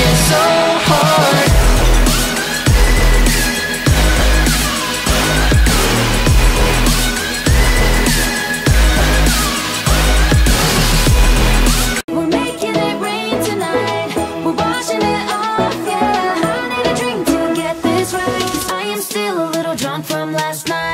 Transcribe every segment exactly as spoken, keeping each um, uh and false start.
working so hard. We're making it rain tonight. We're washing it off, yeah. I need a drink to get this right, 'cause I am still a little drunk from last night.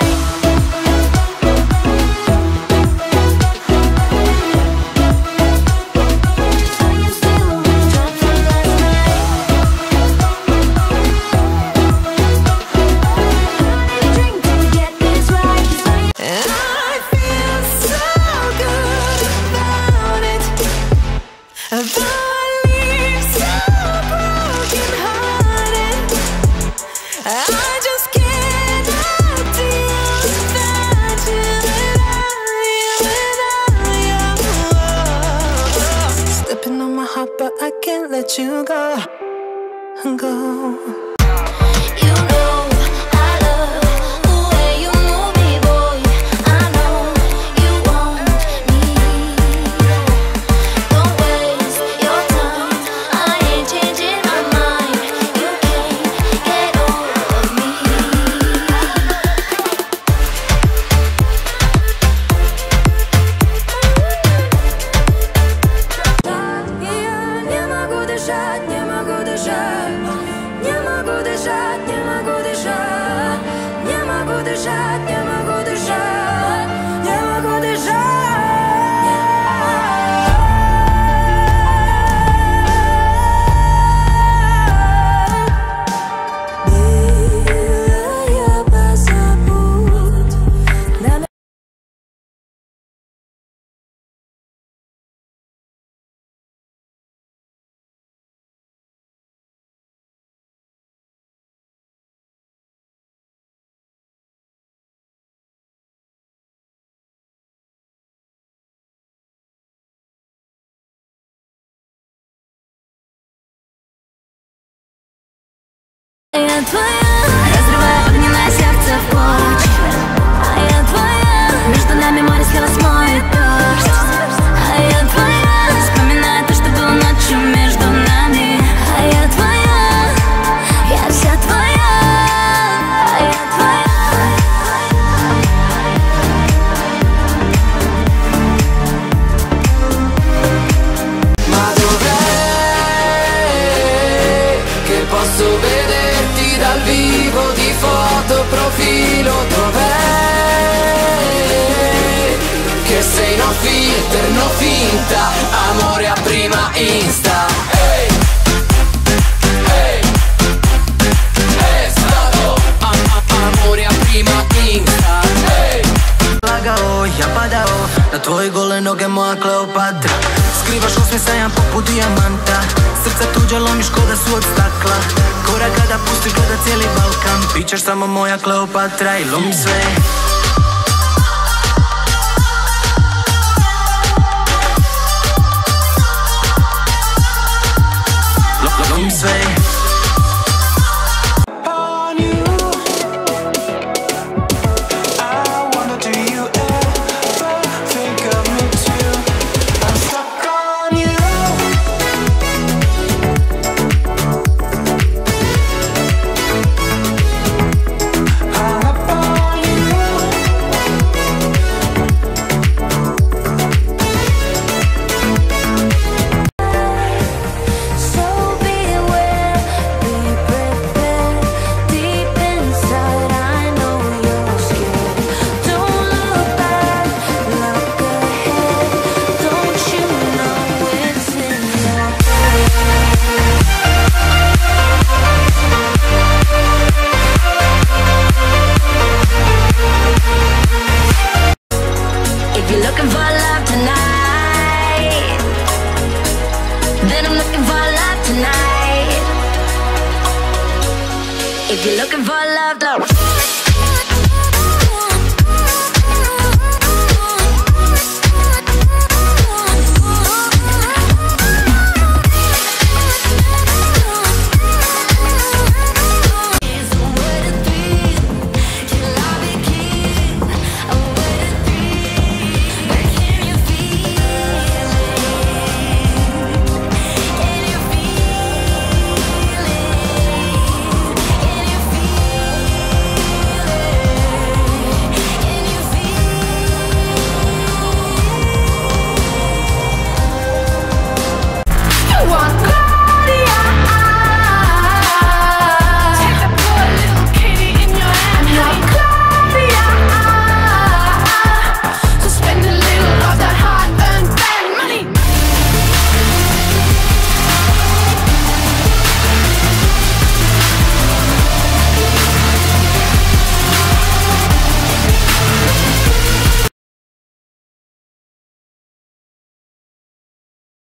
Let you go, go. You know I love the way you move me, boy. I know you want me. Don't waste your time. I ain't changing my mind. You can't get over me. Nie mogę dышать, nie mogę dышать, nie mogę dышать, nie mogę dышать, nie mogę dышать, nie mogę dышать. Я твоя, разрывая огненное сердце в клочья. А я твоя, между нами море слилось, смоет дождь. А я твоя, вспоминая то, что было ночью между нами. А я твоя, я вся твоя. А я твоя. Ma dov'è che posso vederti dal vivo, di foto profilo? Dov'è che sei no filter, no finta, amore a prima insta? Ehi, ehi, è stato am am amore a prima insta. Ehi, Lagao, ja padao, na tvoje gole noge moja Kleopatra. Skrivaš osmjesajan poput dijamanta, srca tuđa lomiš ko da su od stakla. Korak kada pustiš gleda cijeli Balkan, bićeš samo moja Kleopatra i lomi sve. Lomi sve. If you're looking for love, though.